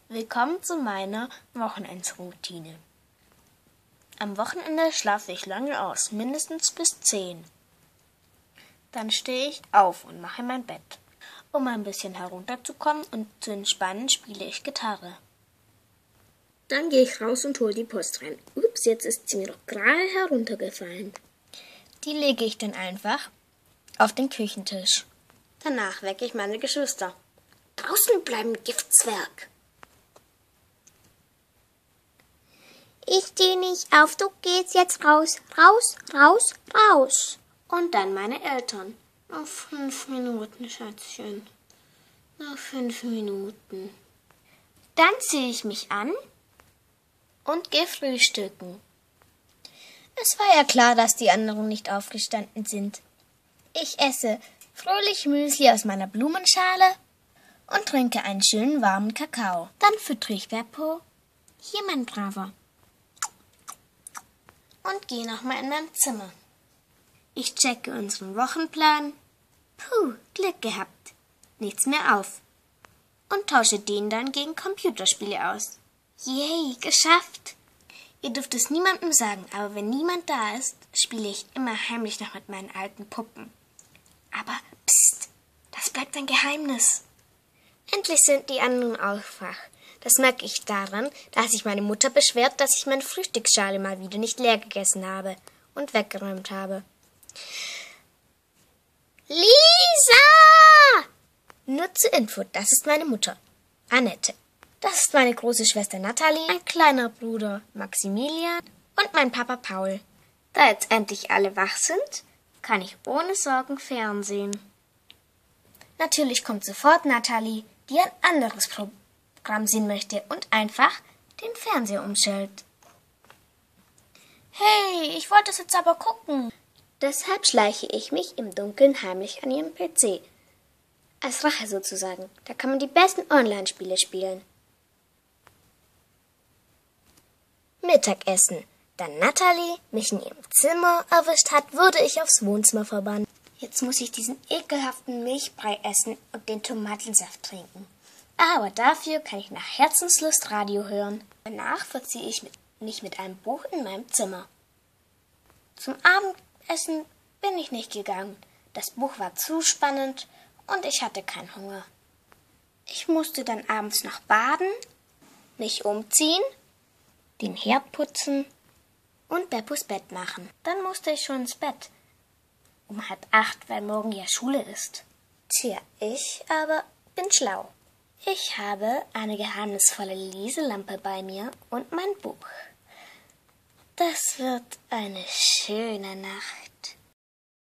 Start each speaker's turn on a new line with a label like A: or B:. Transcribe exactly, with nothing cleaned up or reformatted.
A: Willkommen zu meiner Wochenendsroutine. Am Wochenende schlafe ich lange aus, mindestens bis zehn. Dann stehe ich auf und mache mein Bett. Um ein bisschen herunterzukommen und zu entspannen, spiele ich Gitarre.
B: Dann gehe ich raus und hole die Post rein. Ups, jetzt ist sie mir doch gerade heruntergefallen.
A: Die lege ich dann einfach auf den Küchentisch.
B: Danach wecke ich meine Geschwister. Draußen bleiben, Giftzwerg!
C: Ich stehe nicht auf, du gehst jetzt raus, raus, raus, raus.
B: Und dann meine Eltern. Noch fünf Minuten, Schätzchen. Noch fünf Minuten.
A: Dann ziehe ich mich an und gehe frühstücken. Es war ja klar, dass die anderen nicht aufgestanden sind. Ich esse fröhlich Müsli aus meiner Blumenschale und trinke einen schönen warmen Kakao. Dann füttere ich Beppo, hier mein Braver, und gehe nochmal in mein Zimmer. Ich checke unseren Wochenplan. Puh, Glück gehabt. Nichts mehr auf. Und tausche den dann gegen Computerspiele aus. Yay, geschafft! Ihr dürft es niemandem sagen, aber wenn niemand da ist, spiele ich immer heimlich noch mit meinen alten Puppen. Aber psst, das bleibt ein Geheimnis. Endlich sind die anderen auch wach. Das merke ich daran, dass sich meine Mutter beschwert, dass ich meine Frühstücksschale mal wieder nicht leer gegessen habe und weggeräumt habe. Lisa! Nur zur Info, das ist meine Mutter, Annette. Das ist meine große Schwester Natalie, mein kleiner Bruder Maximilian und mein Papa Paul. Da jetzt endlich alle wach sind, kann ich ohne Sorgen fernsehen. Natürlich kommt sofort Natalie, die ein anderes Programm sehen möchte und einfach den Fernseher umstellt. Hey, ich wollte es jetzt aber gucken. Deshalb schleiche ich mich im Dunkeln heimlich an ihrem P C. Als Rache sozusagen. Da kann man die besten Online-Spiele spielen. Mittagessen. Da Natalie mich in ihrem Zimmer erwischt hat, wurde ich aufs Wohnzimmer verbannt. Jetzt muss ich diesen ekelhaften Milchbrei essen und den Tomatensaft trinken. Aber dafür kann ich nach Herzenslust Radio hören. Danach verziehe ich mich mit einem Buch in meinem Zimmer. Zum Abendessen bin ich nicht gegangen. Das Buch war zu spannend und ich hatte keinen Hunger. Ich musste dann abends noch baden, mich umziehen, den Herd putzen und Beppos Bett machen. Dann musste ich schon ins Bett. Um halb acht, weil morgen ja Schule ist. Tja, ich aber bin schlau. Ich habe eine geheimnisvolle Leselampe bei mir und mein Buch. Das wird eine schöne Nacht.